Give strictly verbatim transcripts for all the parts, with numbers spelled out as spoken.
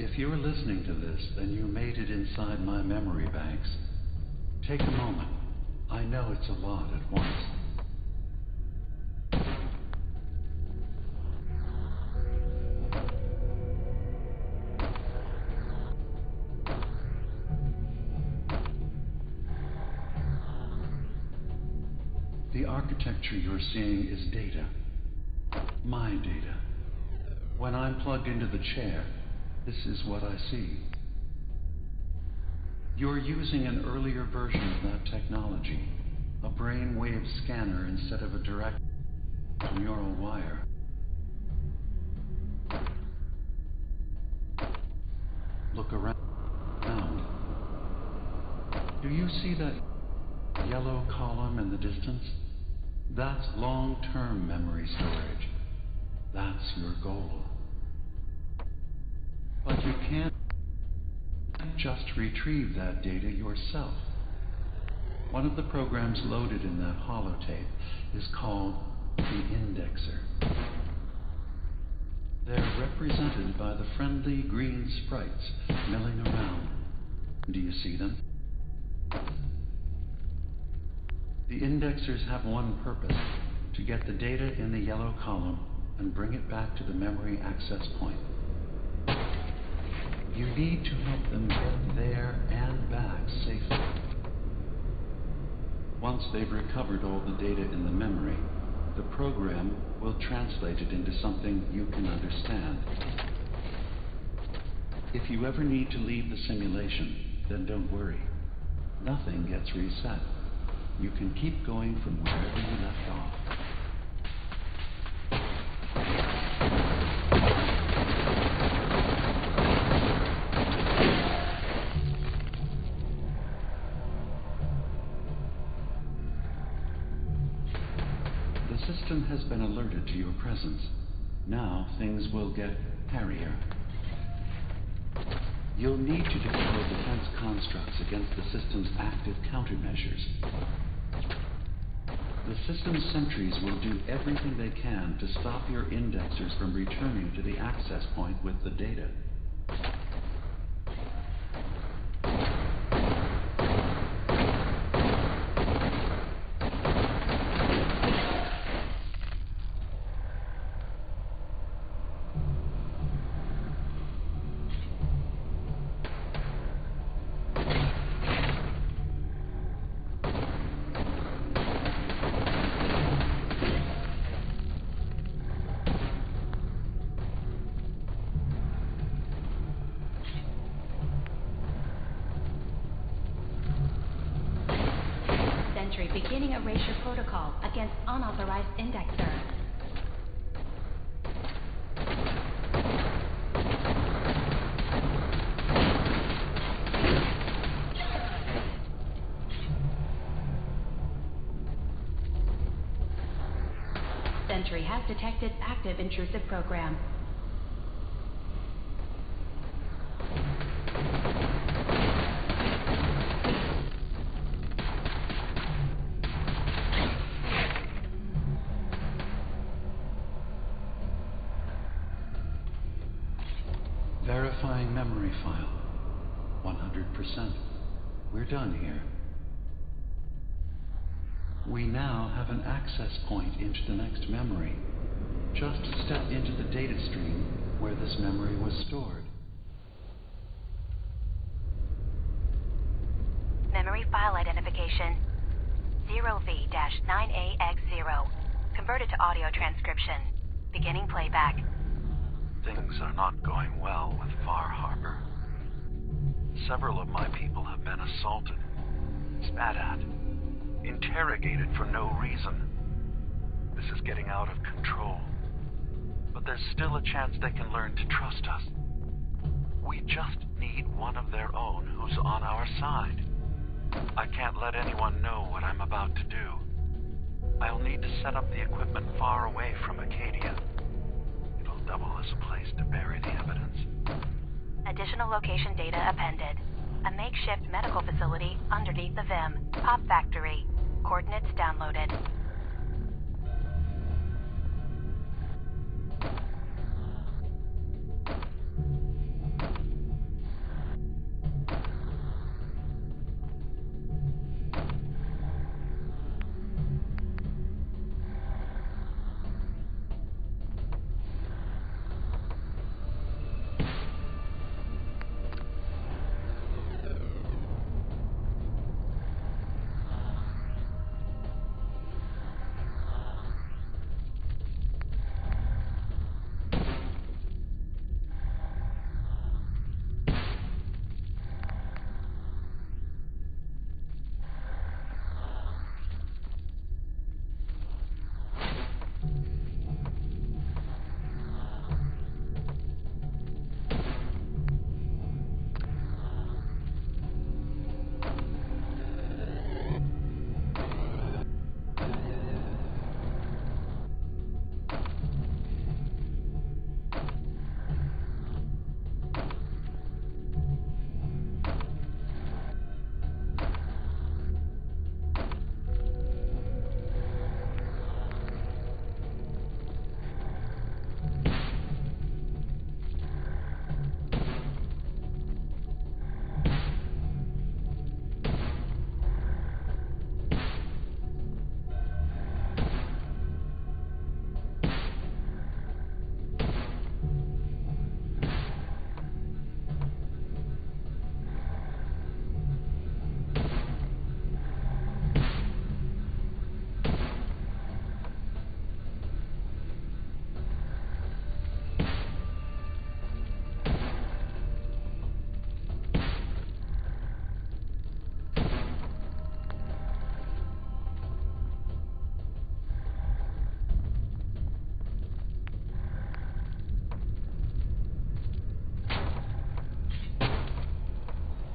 If you're listening to this, then you made it inside my memory banks. Take a moment. I know it's a lot at once. The architecture you're seeing is data. My data. When I'm plugged into the chair, this is what I see. You're using an earlier version of that technology, a brainwave scanner instead of a direct neural wire. Look around. Do you see that yellow column in the distance? That's long-term memory storage. That's your goal. But you can't just retrieve that data yourself. One of the programs loaded in that holotape is called the indexer. They're represented by the friendly green sprites milling around. Do you see them? The indexers have one purpose: to get the data in the yellow column and bring it back to the memory access point. You need to help them get there and back safely. Once they've recovered all the data in the memory, the program will translate it into something you can understand. If you ever need to leave the simulation, then don't worry. Nothing gets reset. You can keep going from wherever you left off. The system has been alerted to your presence. Now things will get hairier. You'll need to deploy defense constructs against the system's active countermeasures. The system's sentries will do everything they can to stop your indexers from returning to the access point with the data. Beginning erasure protocol against unauthorized indexer. Sentry has detected active intrusive program. Verifying memory file. one hundred percent. We're done here. We now have an access point into the next memory. Just step into the data stream where this memory was stored. Memory file identification zero V nine A X zero. Converted to audio transcription. Beginning playback. Things are not going well with Far Harbor. Several of my people have been assaulted, spat at, interrogated for no reason. This is getting out of control. But there's still a chance they can learn to trust us. We just need one of their own who's on our side. I can't let anyone know what I'm about to do. I'll need to set up the equipment far away from Acadia. Double as a place to bury the evidence. Additional location data appended. A makeshift medical facility underneath the V I M. Pop factory. Coordinates downloaded.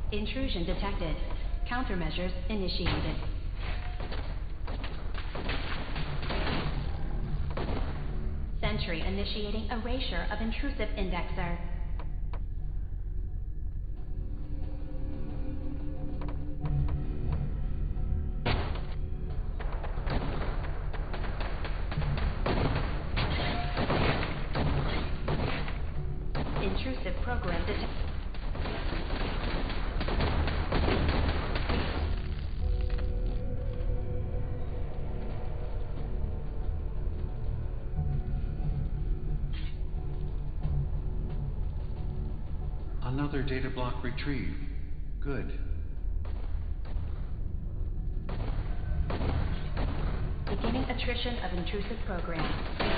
Intrusion detected. Countermeasures initiated. Sentry initiating erasure of intrusive indexer. Intrusive program detected. Another data block retrieved. Good. Beginning attrition of intrusive program.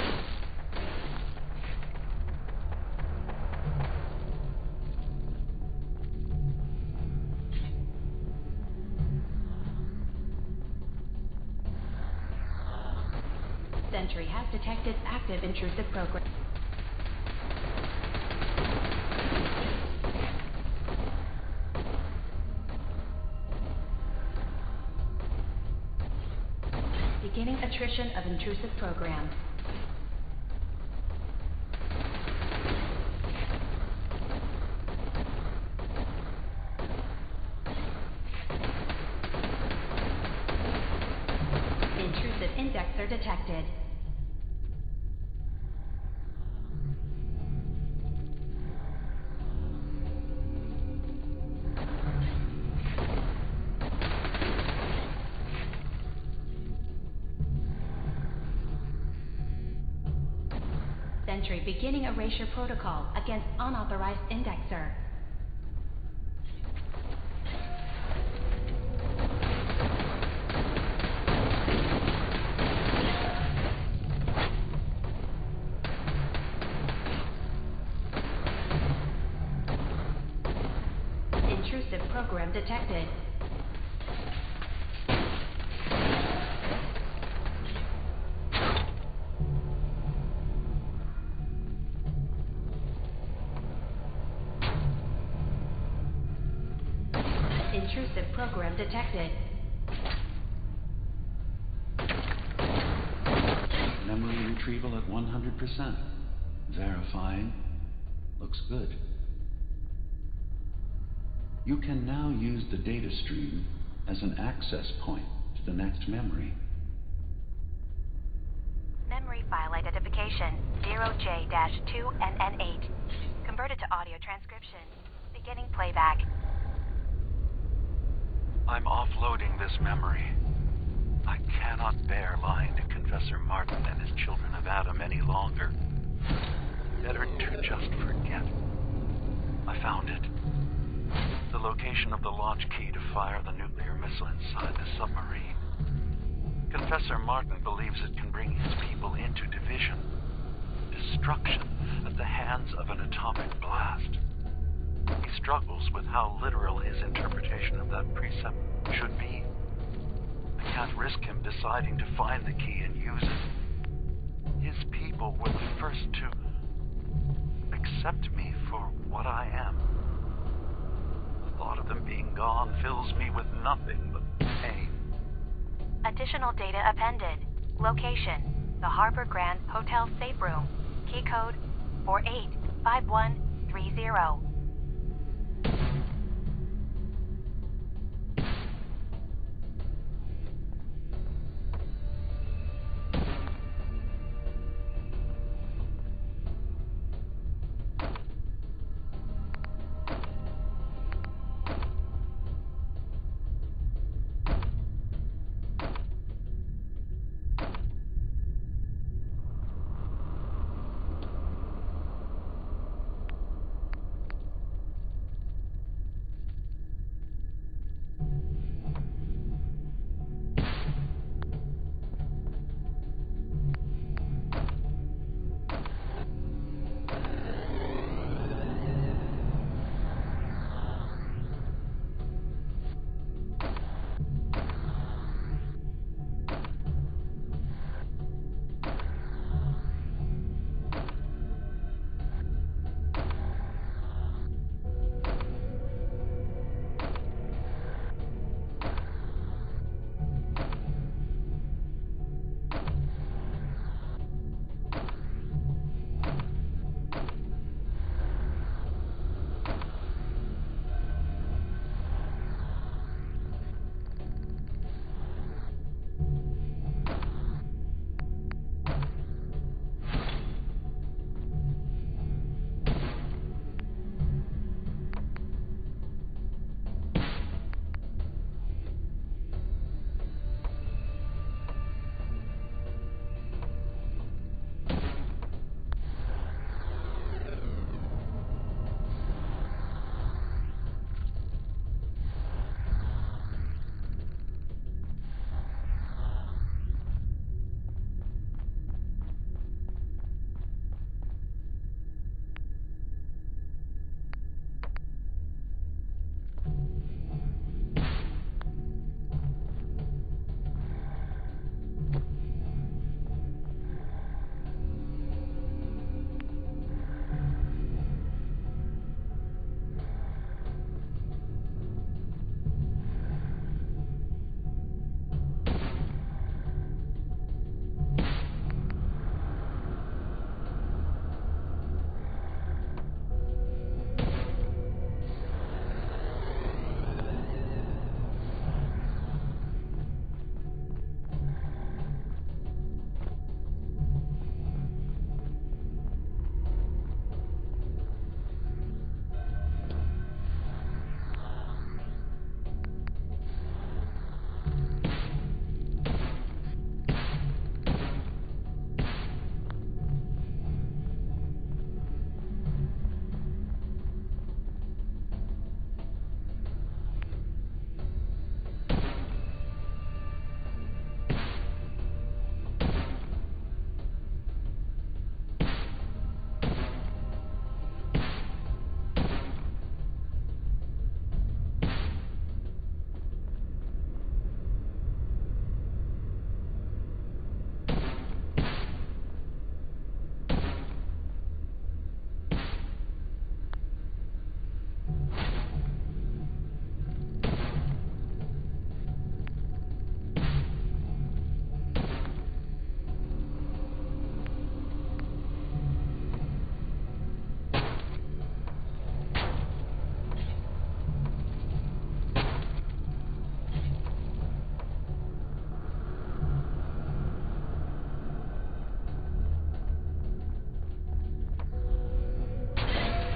Sentry has detected active intrusive program. Beginning attrition of intrusive program. Intrusive indexer detected. Sentry beginning erasure protocol against unauthorized indexer. Intrusive program detected. Intrusive program detected. Memory retrieval at one hundred percent. Verifying. Looks good. You can now use the data stream as an access point to the next memory. Memory file identification zero J two N N eight. Converted to audio transcription. Beginning playback. I'm offloading this memory. I cannot bear lying to Confessor Martin and his children of Adam any longer. Better to just forget. I found it. The location of the launch key to fire the nuclear missile inside the submarine. Confessor Martin believes it can bring his people into division, destruction at the hands of an atomic blast. He struggles with how literal his interpretation of that precept should be. I can't risk him deciding to find the key and use it. His people were the first to accept me for what I am. The thought of them being gone fills me with nothing but pain. Additional data appended. Location: the Harbor Grand Hotel Safe Room. Key code four eight five one three zero.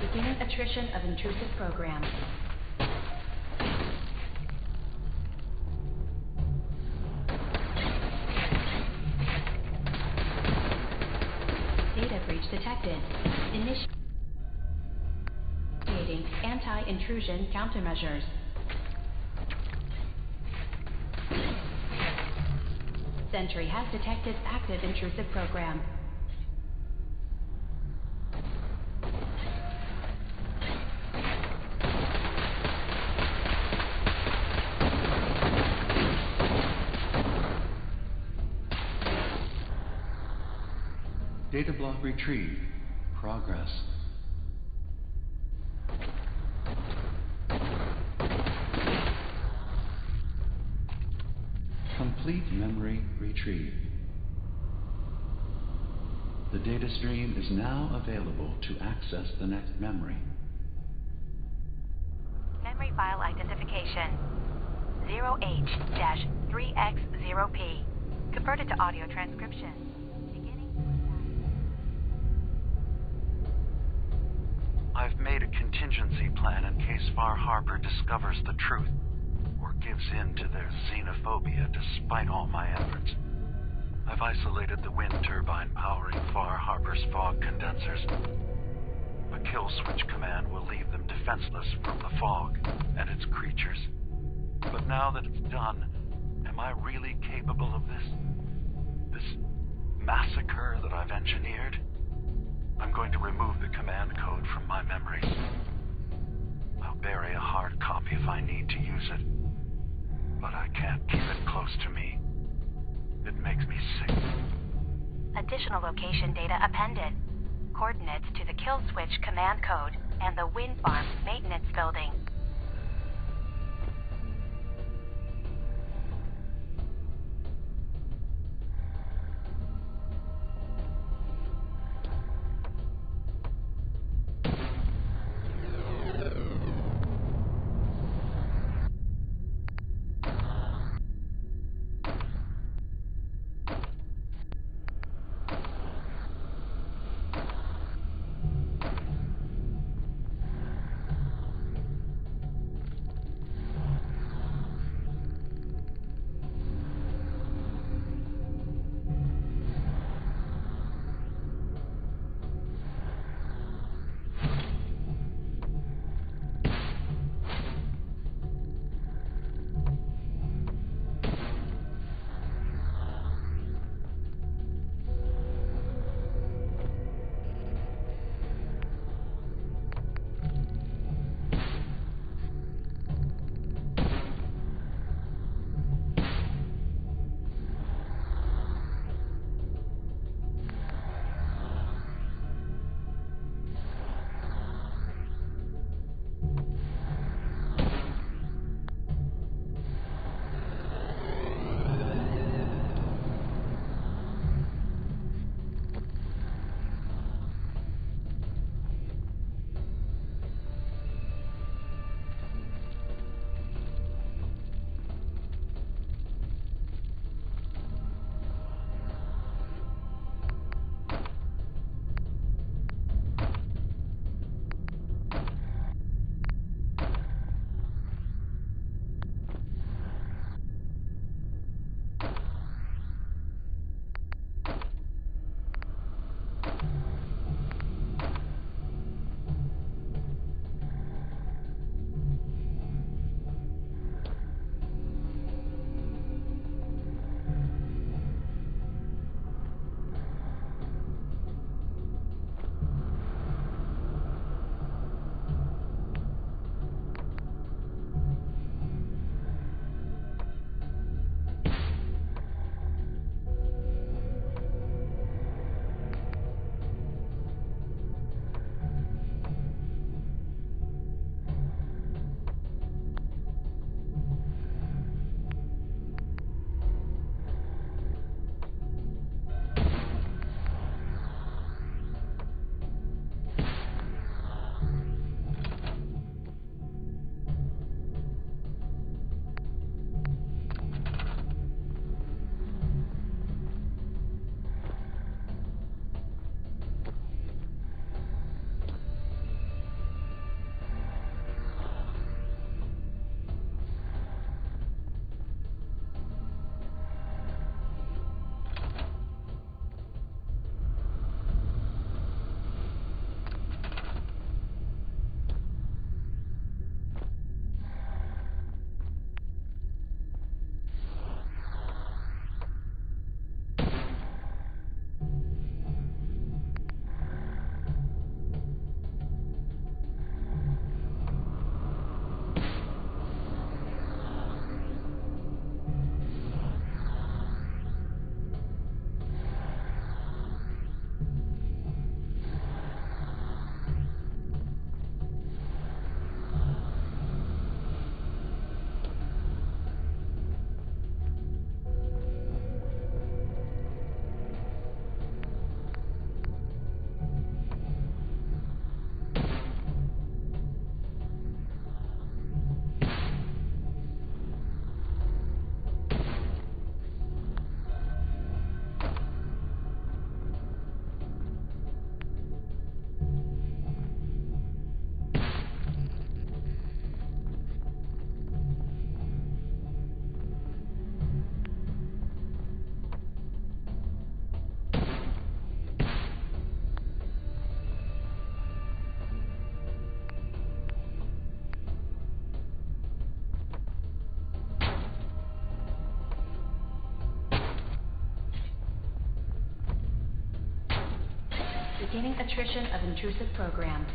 Beginning attrition of intrusive programs. Data breach detected. Initiating anti-intrusion countermeasures. Sentry has detected active intrusive program. Data block retrieved. Progress. Complete memory retrieved. The data stream is now available to access the next memory. Memory file identification zero H three X zero P. Converted to audio transcription. I've made a contingency plan in case Far Harbor discovers the truth, or gives in to their xenophobia despite all my efforts. I've isolated the wind turbine powering Far Harbor's fog condensers. A kill switch command will leave them defenseless from the fog and its creatures. But now that it's done, am I really capable of this? This massacre that I've engineered? I'm going to remove the command code from my memories. I'll bury a hard copy if I need to use it. But I can't keep it close to me. It makes me sick. Additional location data appended. Coordinates to the kill switch command code and the wind farm maintenance building. Beginning attrition of intrusive program.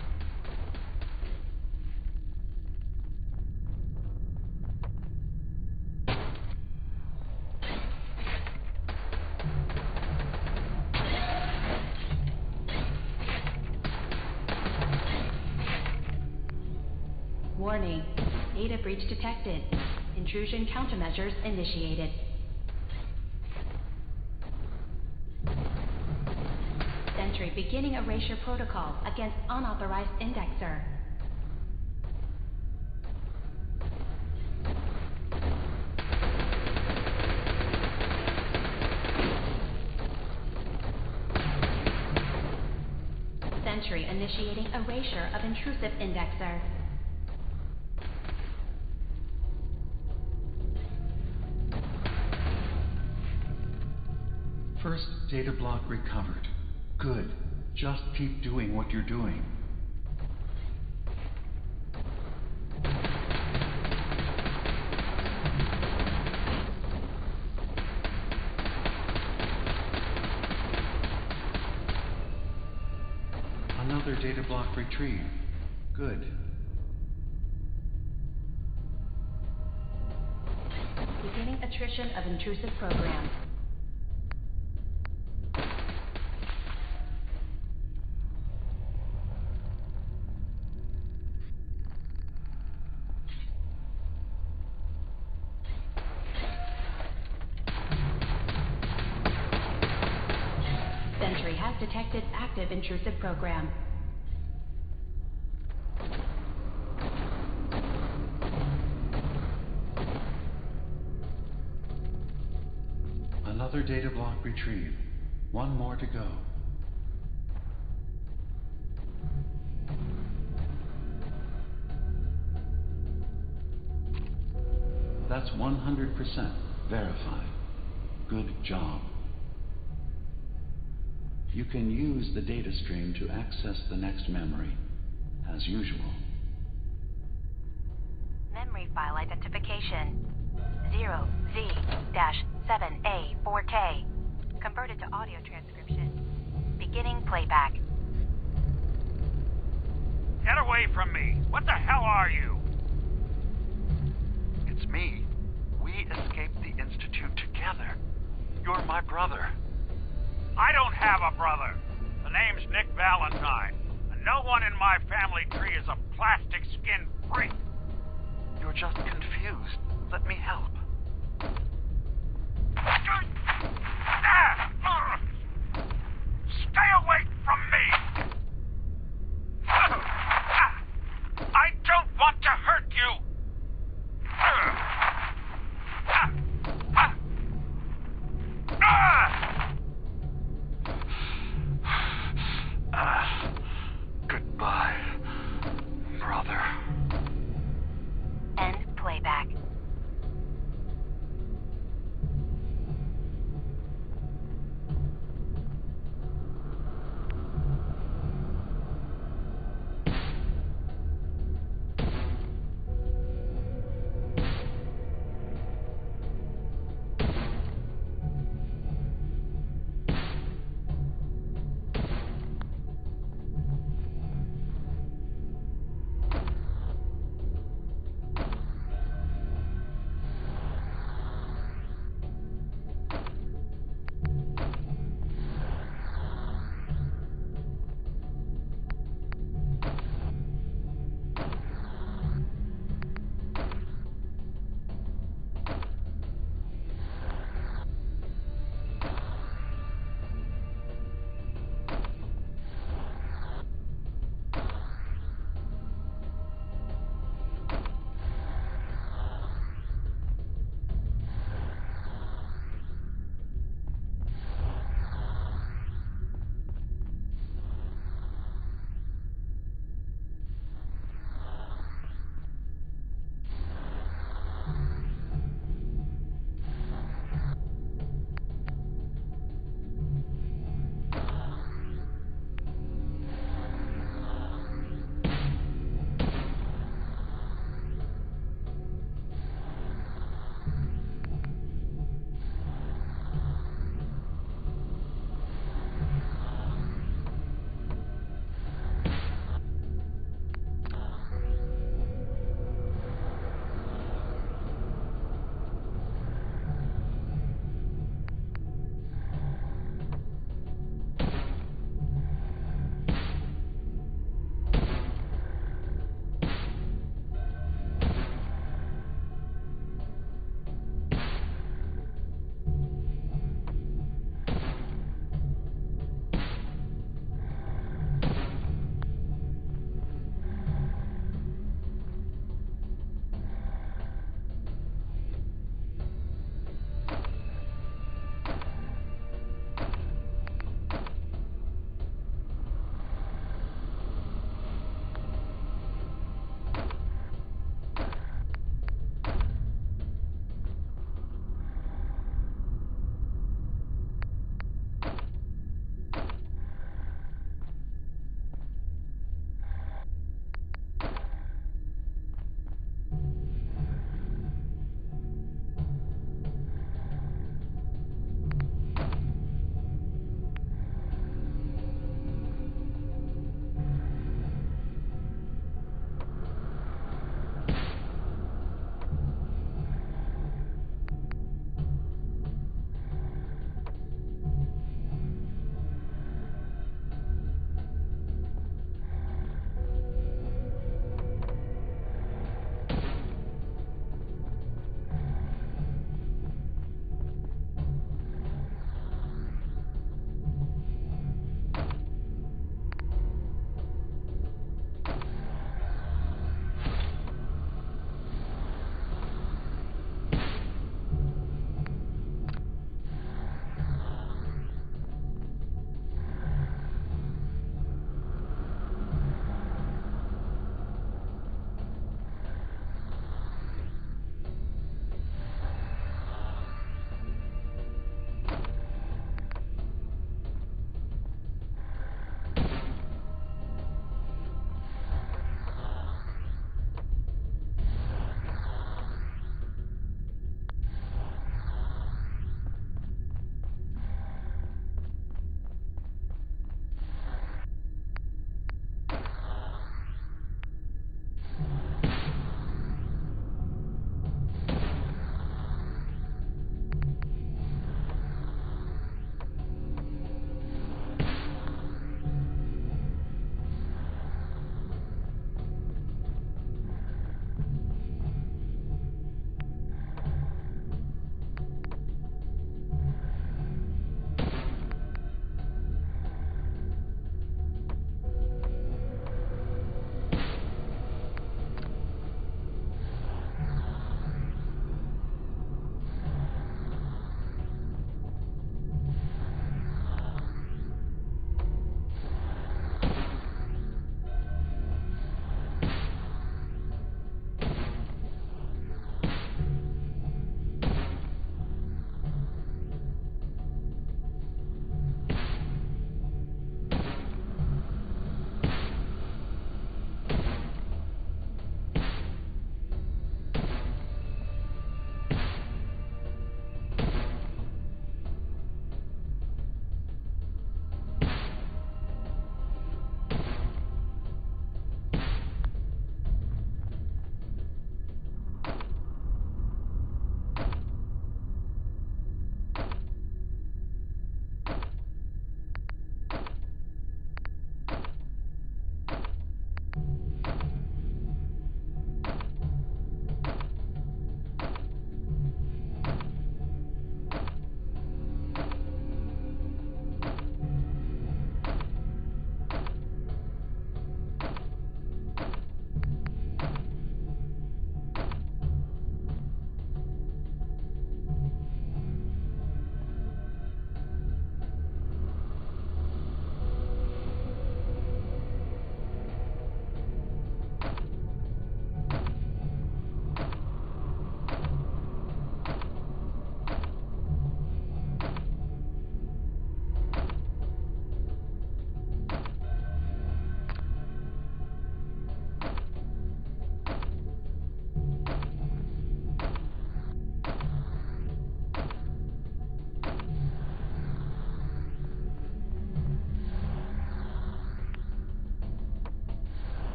Warning. Data breach detected. Intrusion countermeasures initiated. Sentry beginning erasure protocol against unauthorized indexer. Sentry initiating erasure of intrusive indexer. First data block recovered. Good. Just keep doing what you're doing. Another data block retrieved. Good. Beginning attrition of intrusive program. Sentry has detected active intrusive program. Another data block retrieved. One more to go. That's one hundred percent verified. Good job. You can use the data stream to access the next memory, as usual. Memory file identification zero Z seven A four K. Converted to audio transcription. Beginning playback. Get away from me! What the hell are you? It's me. We escaped the Institute together. You're my brother. I don't have a brother. The name's Nick Valentine, and no one in my family tree is a plastic skin freak. You're just confused. Let me help. Stay away from me! I don't want to hurt you! Uh, goodbye, brother. End playback.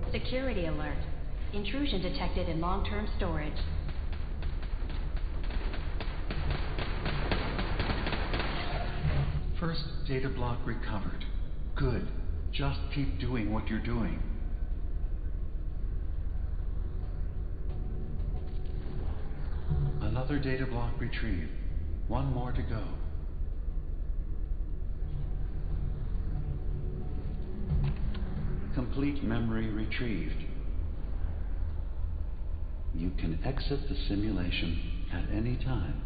Security alert. Intrusion detected in long-term storage. First data block recovered. Good. Just keep doing what you're doing. Another data block retrieved. One more to go. Complete memory retrieved. You can exit the simulation at any time.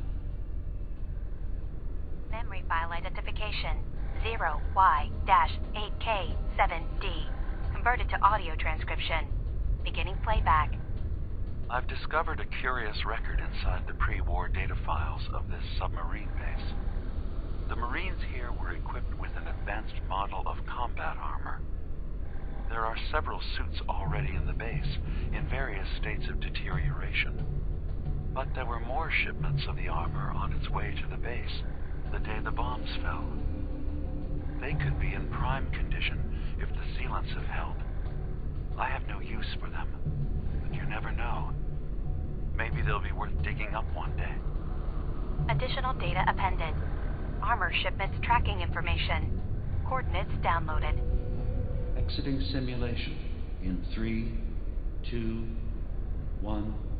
Memory file identification zero Y eight K seven D. Converted to audio transcription. Beginning playback. I've discovered a curious record inside the pre-war data files of this submarine base. The Marines here were equipped with an advanced model of combat armor. There are several suits already in the base, in various states of deterioration. But there were more shipments of the armor on its way to the base the day the bombs fell. They could be in prime condition if the sealants have held. I have no use for them, but you never know. Maybe they'll be worth digging up one day. Additional data appended. Armor shipments tracking information. Coordinates downloaded. Exiting simulation in three, two, one.